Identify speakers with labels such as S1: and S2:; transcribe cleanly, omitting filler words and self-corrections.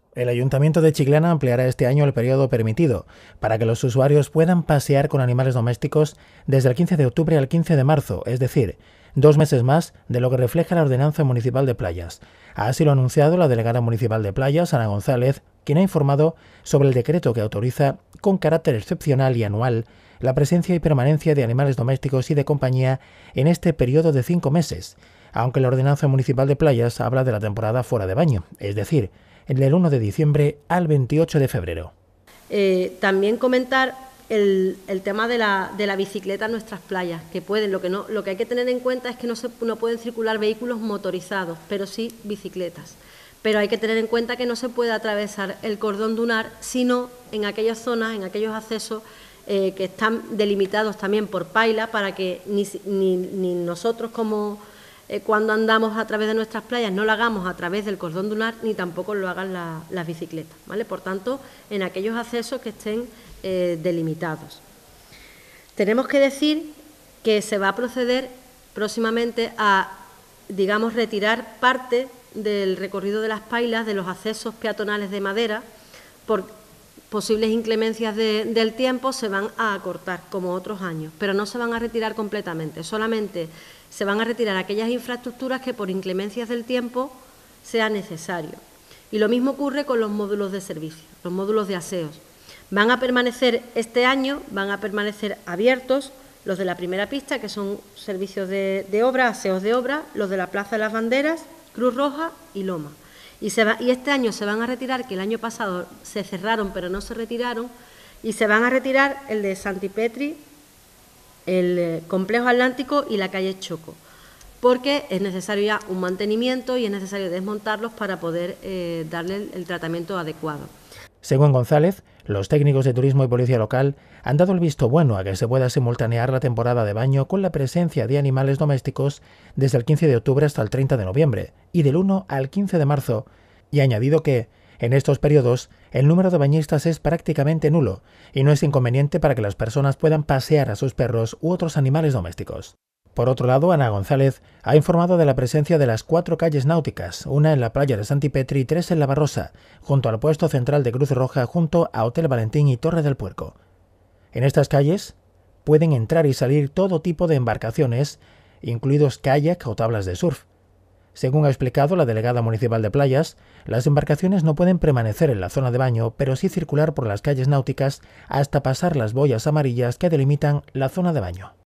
S1: El Ayuntamiento de Chiclana ampliará este año el periodo permitido para que los usuarios puedan pasear con animales domésticos desde el 15 de octubre al 15 de marzo, es decir, 2 meses más de lo que refleja la Ordenanza Municipal de Playas. Así lo ha anunciado la delegada municipal de Playas, Ana González, quien ha informado sobre el decreto que autoriza, con carácter excepcional y anual, la presencia y permanencia de animales domésticos y de compañía en este periodo de 5 meses, aunque la Ordenanza Municipal de Playas habla de la temporada fuera de baño, es decir, del 1 de diciembre al 28 de febrero.
S2: También comentar el tema de la bicicleta en nuestras playas, que pueden, lo que hay que tener en cuenta es que no pueden circular vehículos motorizados, pero sí bicicletas. Pero hay que tener en cuenta que no se puede atravesar el cordón dunar, sino en aquellas zonas, en aquellos accesos que están delimitados también por paila, para que ni nosotros como cuando andamos a través de nuestras playas no lo hagamos a través del cordón dunar, ni tampoco lo hagan las bicicletas, ¿vale? Por tanto, en aquellos accesos que estén delimitados. Tenemos que decir que se va a proceder próximamente a, digamos, retirar parte del recorrido de las pailas de los accesos peatonales de madera. Por posibles inclemencias del tiempo se van a acortar, como otros años, pero no se van a retirar completamente, solamente se van a retirar aquellas infraestructuras que por inclemencias del tiempo sea necesario. Y lo mismo ocurre con los módulos de servicio, los módulos de aseos. Van a permanecer este año, van a permanecer abiertos los de la primera pista, que son servicios de obra, aseos de obra, los de la Plaza de las Banderas, Cruz Roja y Loma. Y este año se van a retirar, que el año pasado se cerraron pero no se retiraron, y se van a retirar el de Santipetri, el Complejo Atlántico y la calle Choco, porque es necesario ya un mantenimiento y es necesario desmontarlos para poder darle el tratamiento adecuado.
S1: Según González, los técnicos de turismo y policía local han dado el visto bueno a que se pueda simultanear la temporada de baño con la presencia de animales domésticos desde el 15 de octubre hasta el 30 de noviembre y del 1 al 15 de marzo, y ha añadido que, en estos periodos, el número de bañistas es prácticamente nulo y no es inconveniente para que las personas puedan pasear a sus perros u otros animales domésticos. Por otro lado, Ana González ha informado de la presencia de las 4 calles náuticas, una en la playa de Santipetri y 3 en La Barrosa, junto al puesto central de Cruz Roja, junto a Hotel Valentín y Torre del Puerco. En estas calles pueden entrar y salir todo tipo de embarcaciones, incluidos kayak o tablas de surf. Según ha explicado la delegada municipal de Playas, las embarcaciones no pueden permanecer en la zona de baño, pero sí circular por las calles náuticas hasta pasar las boyas amarillas que delimitan la zona de baño.